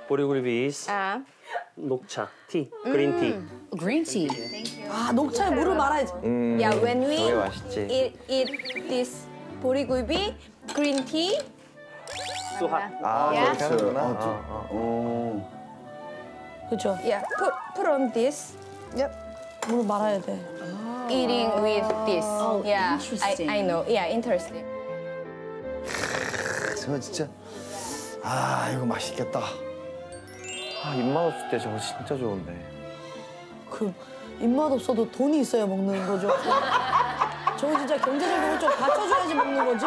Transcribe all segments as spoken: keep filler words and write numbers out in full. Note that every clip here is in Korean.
보리굴비 is 아. 녹차, 티, 그린 티. Green tea. 아, 녹차에 물을 말아야지. 음, Yeah, when we 저게 맛있지. eat, eat this 보리굴비, green tea. 수학. 아, 야. 그렇게 하는구나. 아, 저- 어, 어. 어. 그렇죠. Yeah, put put on this. Yep. 물을 말아야 돼. Eating with this. Oh, yeah, interesting. I I know. Yeah, interesting. 저거 진짜. 아, 이거 맛있겠다. 아, 입맛 없을 때 저거 진짜 좋은데. 그 입맛 없어도 돈이 있어야 먹는 거죠. 저거 진짜 경제적으로 좀 받쳐줘야지 먹는 거지.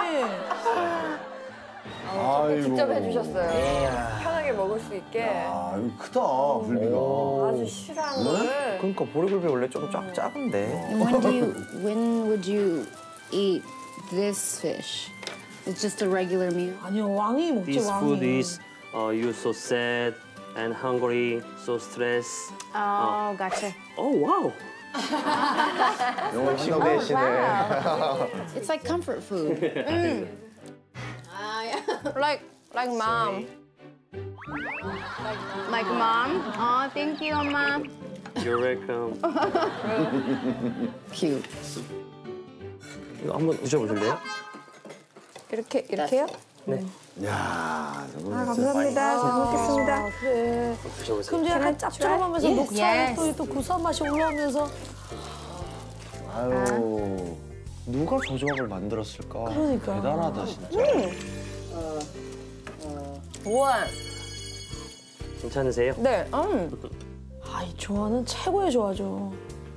아이고. 직접 해주셨어요. 편하게 먹을 수 있게. 아, 이거 크다, 굴비가. 아주 실한 거를. 그러니까 보리굴비 원래 좀 쫙 작은데. When do you, when would you eat this fish? It's just a regular meal. 아니요, 왕이 먹지, This 왕이. food is uh, you so sad and hungry, so stressed. Oh, gotcha. Oh wow. 영어 친구 대신에. It's like comfort food. Like like mom. Like mom. Oh, thank you, 엄마. You're welcome. Cute. 이거 한번 드셔보실래요? 이렇게 이렇게요? 네. 야, 저거 아, 진짜 감사합니다. 잘 먹겠습니다. 아, 그래. 드셔보세요. 그럼 이제 약간 짭조름하면서 Yes. 녹차에 Yes. 또, 또 구수한 맛이 올라오면서. 아유. 누가 저 조합을 만들었을까? 그러니까. 대단하다, 진짜. 원. 괜찮으세요? 네. 음. 아, 이 조화는 최고의 조화죠.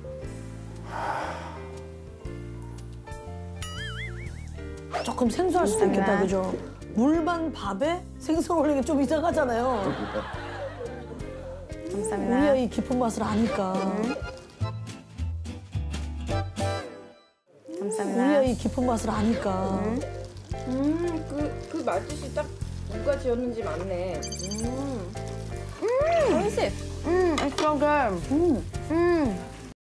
조금 생소할 수도 있겠다, 그죠? 물만 밥에 생선 올리는 게 좀 이상하잖아요. 감사합니다. 우리가 이 깊은 맛을 아니까. 감사합니다. 우리가 이 깊은 맛을 아니까. 음, 그, 그 맛집이 딱 누가 지었는지 맞네. 음. 음. 맛있어. 음, it's so good. 음. 음.